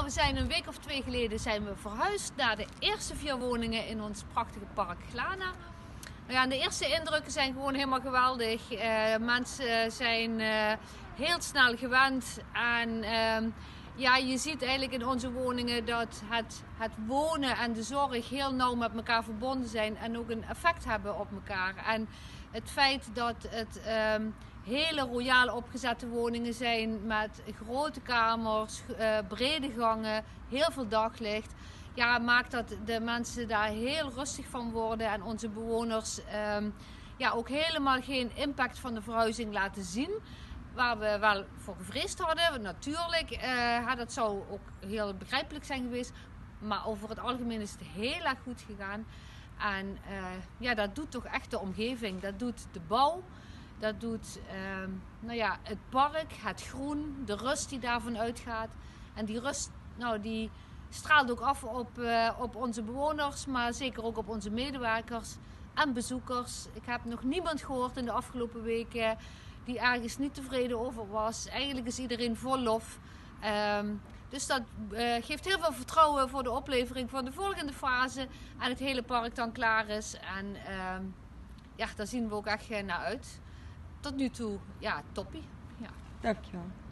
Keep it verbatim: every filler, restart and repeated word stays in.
Nou, we zijn een week of twee geleden zijn we verhuisd naar de eerste vier woningen in ons prachtige park Glana. Nou ja, de eerste indrukken zijn gewoon helemaal geweldig. Uh, mensen zijn uh, heel snel gewend en uh, ja, je ziet eigenlijk in onze woningen dat het, het wonen en de zorg heel nauw met elkaar verbonden zijn en ook een effect hebben op elkaar. En het feit dat het um, hele royaal opgezette woningen zijn met grote kamers, uh, brede gangen, heel veel daglicht. Ja, maakt dat de mensen daar heel rustig van worden en onze bewoners um, ja, ook helemaal geen impact van de verhuizing laten zien. Waar we wel voor gevreesd hadden, natuurlijk, uh, dat zou ook heel begrijpelijk zijn geweest. Maar over het algemeen is het heel erg goed gegaan. En uh, ja, dat doet toch echt de omgeving, dat doet de bouw. Dat doet uh, nou ja, het park, het groen, de rust die daarvan uitgaat. En die rust, nou, die straalt ook af op, uh, op onze bewoners, maar zeker ook op onze medewerkers en bezoekers. Ik heb nog niemand gehoord in de afgelopen weken die ergens niet tevreden over was. Eigenlijk is iedereen vol lof. Um, dus dat uh, geeft heel veel vertrouwen voor de oplevering van de volgende fase. En het hele park dan klaar is. En uh, ja, daar zien we ook echt naar uit. Tot nu toe, ja, toppie. Ja. Dankjewel.